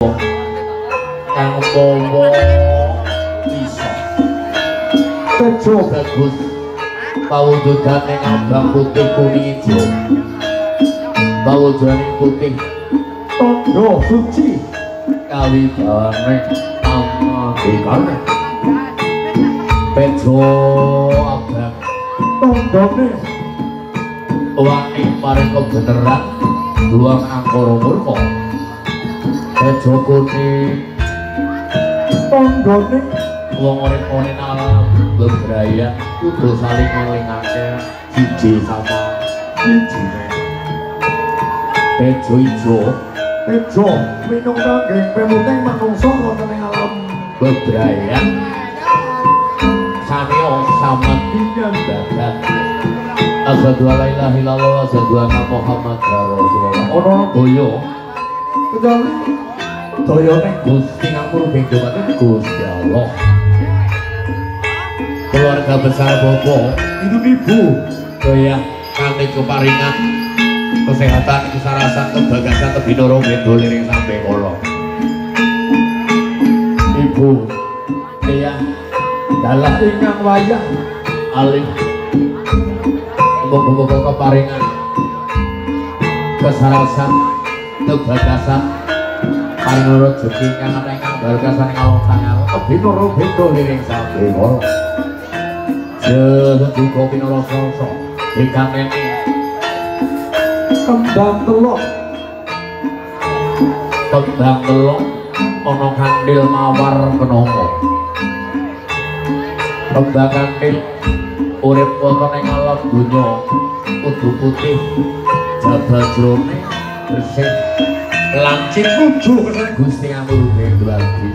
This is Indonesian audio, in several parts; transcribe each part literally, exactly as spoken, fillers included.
kang bawa bisa tejo bagus pawujudan ing abang putih kuning ijo pawujudan putih tondo suci kawidane amadikane tejo abang tondone wani paring kebeneran luang angkara murka tejo kuning tondone wong urip-urip alam bebraya kudu saling ngelingake siji sama sijine tejo ijo tejo minung kangge pemuting manungsa wonten ing alam bebraya samya samati nyandhakan asyhadu alla ilaha illallah wa asyhadu anna muhammadar rasulullah ana boyo kedawi dayane Gusti ngapura bengko mate Gusti Allah keluarga besar Bobo ibu-ibu doya kanthi keparingan kesehatan kesarasan kebagasan kebinoro bendo liring sampai kolo ibu doya dalah ingkang wayah alim muga-muga keparingan kesarasan kebagasan paring rezeki kang ana ingkang barkasan ing Allah tangan kebinoro bendo liring sampai kolo Seduka pinara sasa dikangeni kembang telok kembang telok ana kandil mawar kenanga kembang kandil urip wonten ing alam donya kudu putih jabajrone bersih lancip kudu Gusti amruhe duwardi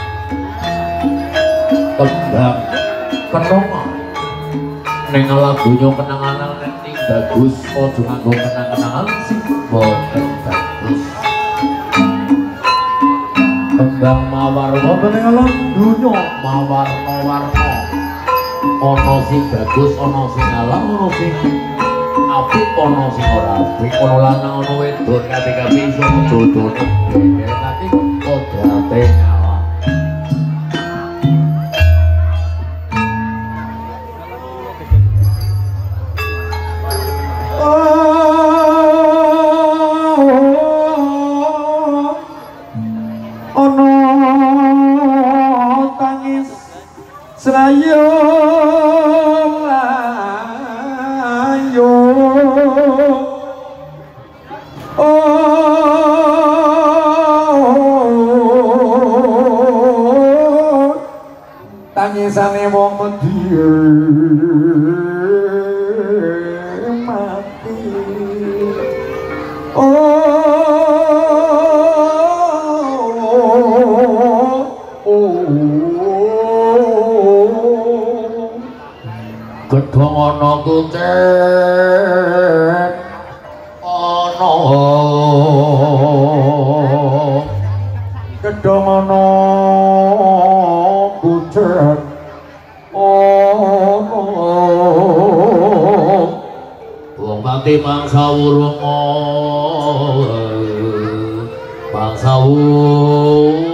kembang kenanga ning alam donya kenangan ning bagus aja nganggo kenang-kenangan sing boten bagus kembang mawar wonten ing alam donya mawar-mawarna ana sing bagus ana sing alam ana sing apik ana sing ora apik ana lanang ana wedok kabeh-kabeh iso jodone nanti kodrate Srayung layu oh tangisane wong medhi mati oh gedhong ana kucing ana gedhong ana kucing ana wong mati mangsa wurunga mangsa wurunga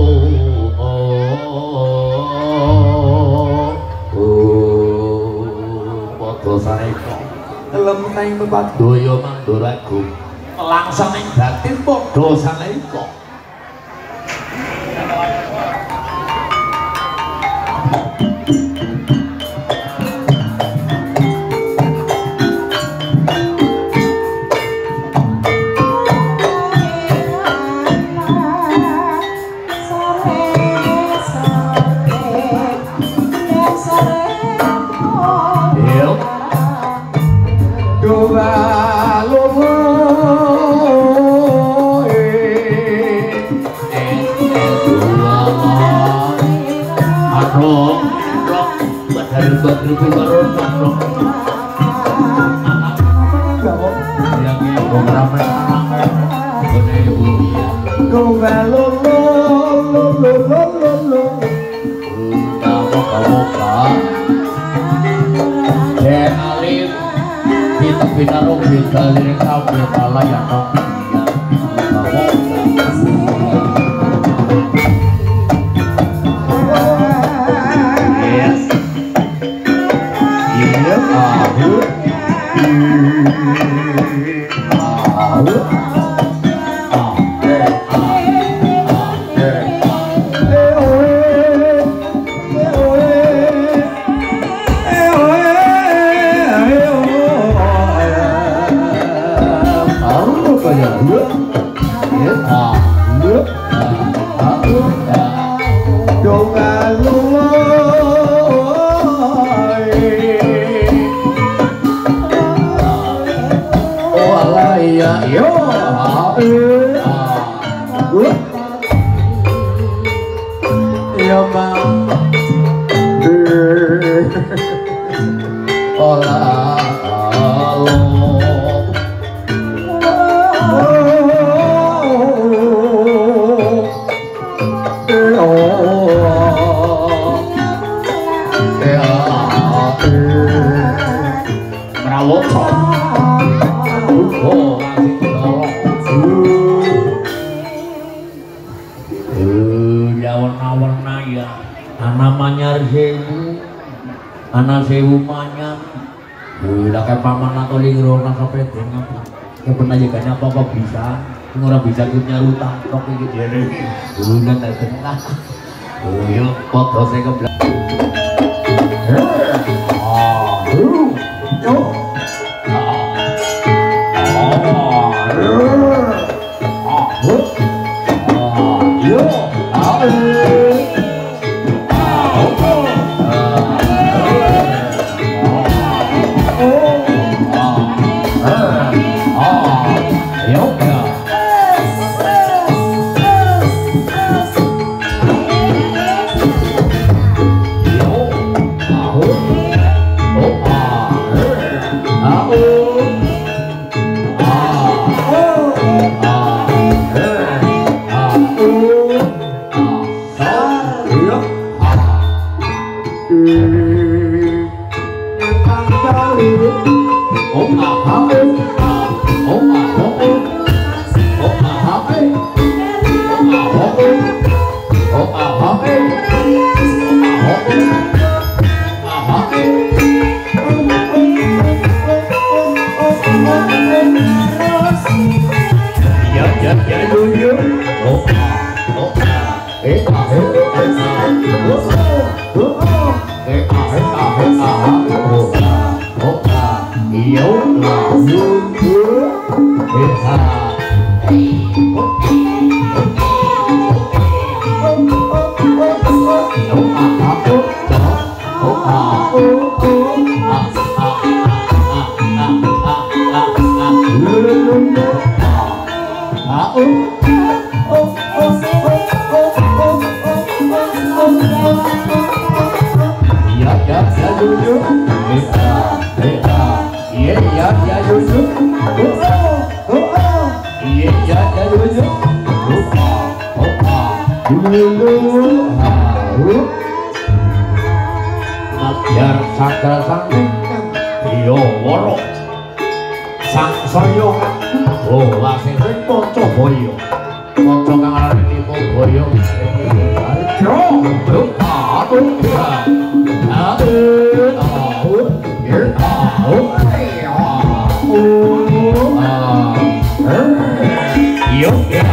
saeka kelem nang tempat daya manduragu langsung ing batin padha saeka Pinaro kita lirik sampai pala ya Maya ana manyar sewu ana sewu manyar udah kayak paman atau lingro nang sepeda ngapa kebenajannya apa-apa bisa orang bisa punya rutang kok iki jere udah tak tengah oh yo foto saya ke belakang ah yo Ajar sakra sang yo woro sang soyo oh wasih poco boyo poco kang arane tipo boyo yo aduh aduh aduh yo ya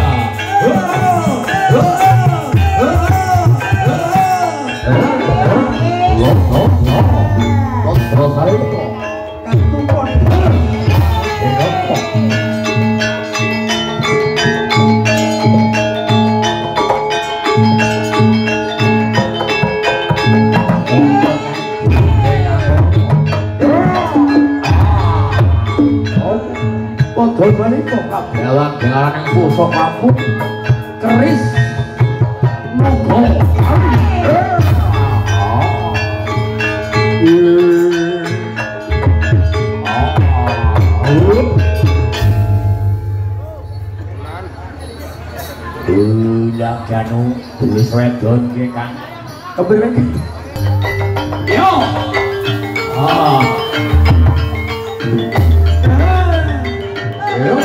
jalan jalan yang busuk kamu keris monggo ulah janu tulis wedon ki kan kebenek yo ah yo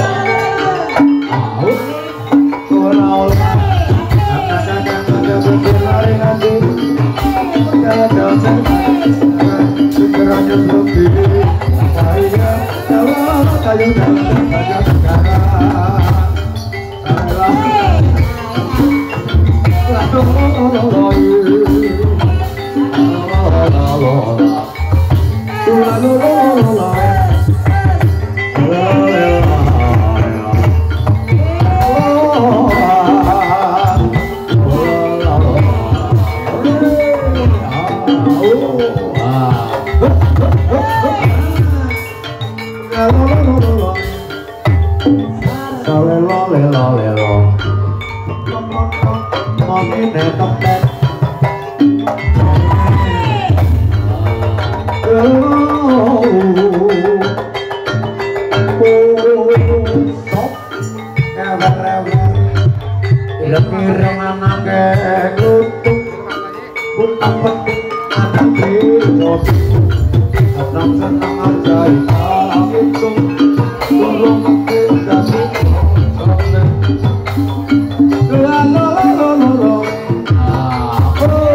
Oh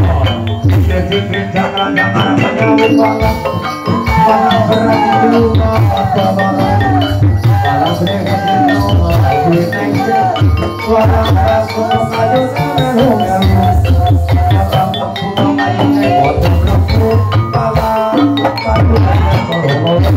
Jadi jangan jangan menyambut malam. Malam berarti lupa apa malam. Malam berarti lupa aku nengke. Malam berarti lupa aku nengke. Malam berarti lupa aku nengke. Malam berarti lupa aku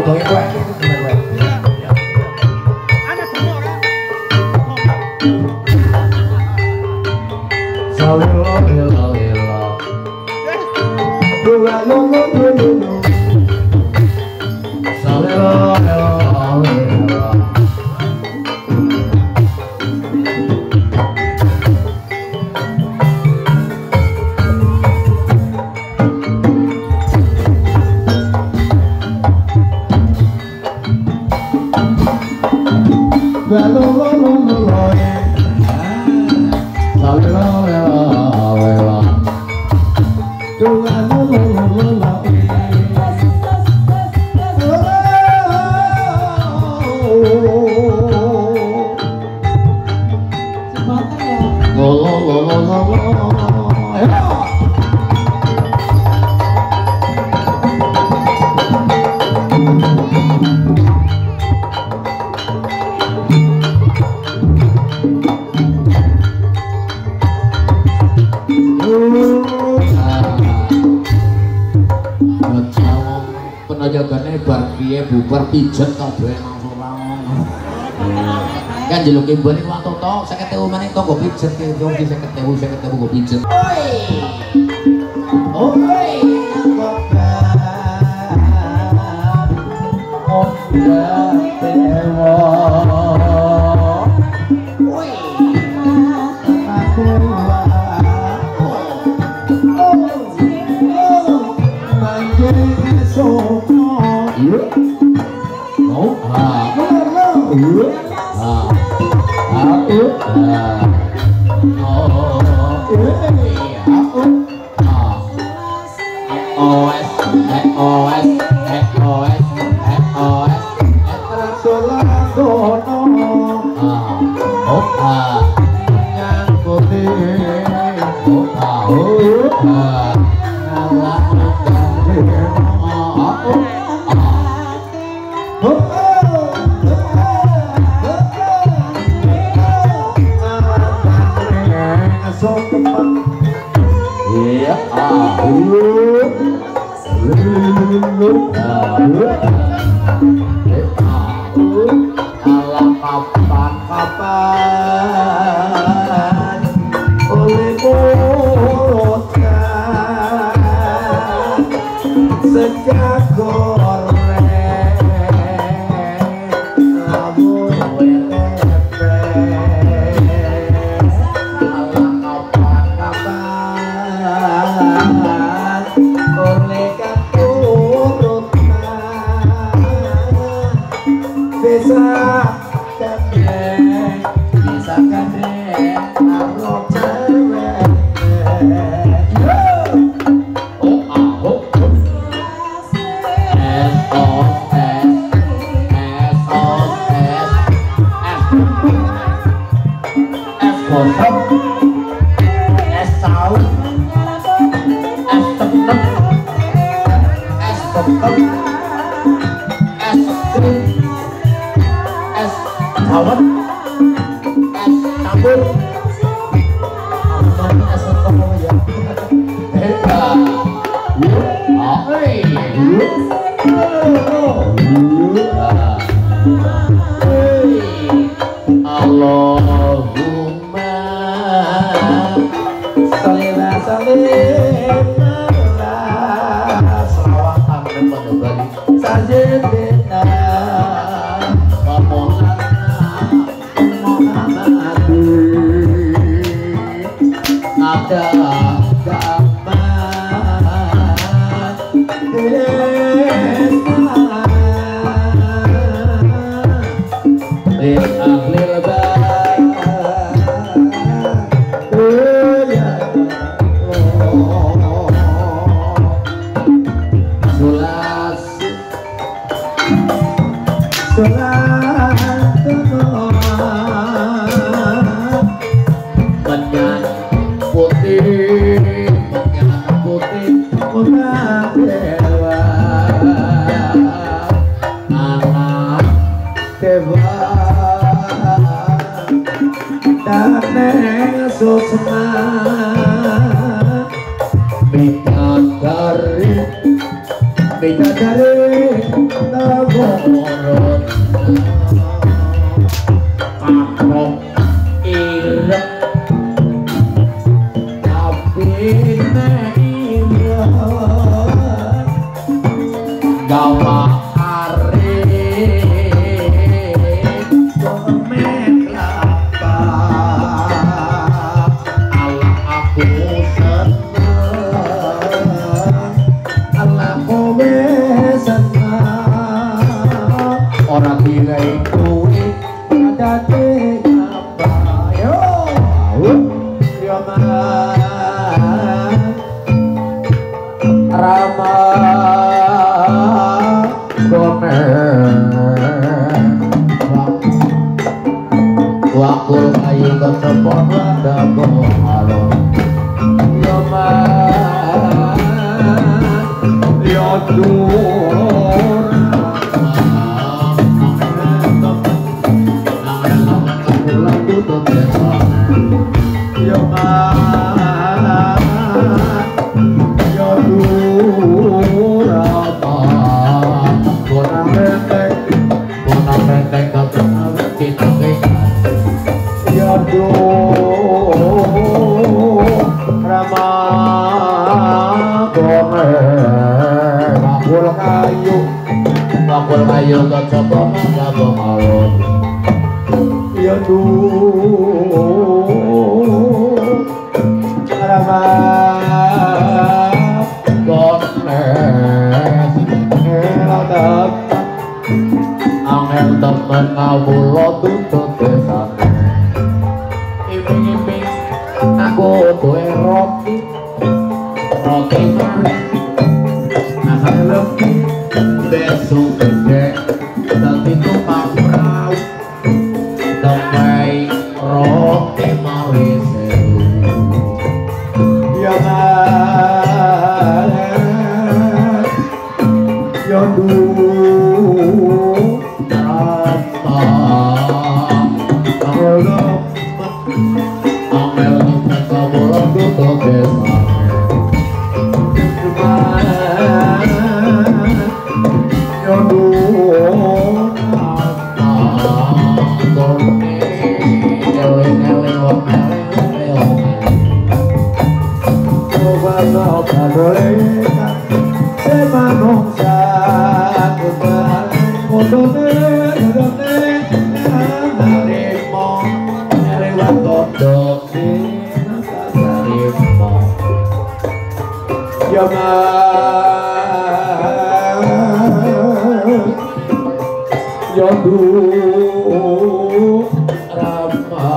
Tolongin gue. Salila, lila, lila. Dua, lulu, lulu. Salila, lila, lila. Penajagane bar piye bubar pijet kabeh langsung langsung. Kan jeluke mbane waktu tok seket ewu meneh toko pijet ki wong di seket ewu seket ewu go pijet. Oi. Oi. Bidadari, bidadari Nagorot Kapok irek Tapi neirek Gawa hari Gomek lapa Ala aku seneng Ala kowe seneng Orang nilai kuih Adate apa Yo Yo man Rama Wakul kayu ketepon rada bohalo Yo man Yo dur Yo man Yo dur Bona menteng Bona menteng ketepon kita Rama Gome Wakul kayu Wakul kayu kecoba maka pengalun Ya duh Rama Gome Ngeladap Angel temen ngawulo tutut desane Iming-iming aku tuwe roti Roti mari Asal lebih Besok gede Dati tukang perahu Temai roti mari seru Ya man Ya duh Rata Angel Amel kita bolong tutup desa Yoduh Torni Eling-eling wong-eling Coba kadoleka Semanungsa Kudone Kudone Narimo Neriwat kodok Ya man Ya duh Rama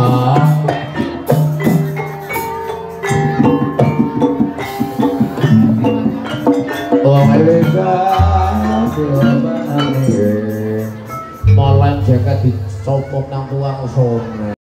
Wong elegan Silabane Molen jaket dicopot nang tuang sone